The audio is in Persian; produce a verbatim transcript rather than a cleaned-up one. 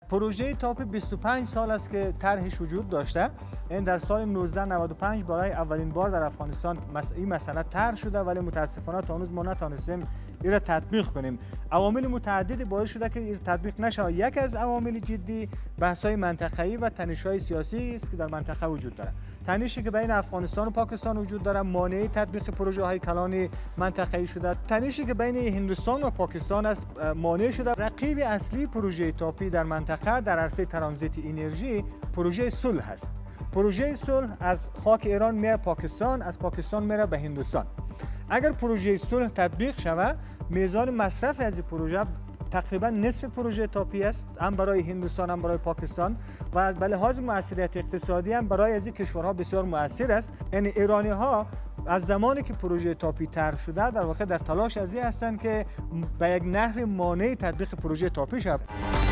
پروژه تاپی بیست و پنج سال است که طرحش وجود داشته. این در سال نوزده نود و پنج برای اولین بار در افغانستان این مسئله طرح شده، ولی متاسفانه تا هنوز ما نتونستیم این را تطبیق کنیم. عوامل متعددی باعث شده که این تطبیق نشه. یک از عوامل جدی بحث‌های منطقه‌ای و تنش‌های سیاسی است که در منطقه وجود داره. تنشی که بین افغانستان و پاکستان وجود داره مانع تطبیق پروژه‌های کلان منطقه‌ای شده. تنشی که بین هندوستان و پاکستان است مانع شده. رقیب اصلی پروژه تاپی در منطقه در عرصه ترانزیت انرژی پروژه صلح است. پروژه صلح از خاک ایران میره پاکستان، از پاکستان میره به هندوستان. اگر پروژه صلح تطبیق شود، میزان مصرف از این پروژه تقریبا نصف پروژه تاپی است، هم برای هندوستان هم برای پاکستان، و به لحاظ موثریت اقتصادی هم برای از این کشورها بسیار مؤثر است. یعنی ایرانی ها از زمانی که پروژه تاپی طرح شده در واقع در تلاش از این هستند که به یک نحو مانع تطبیق پروژه تاپی شود.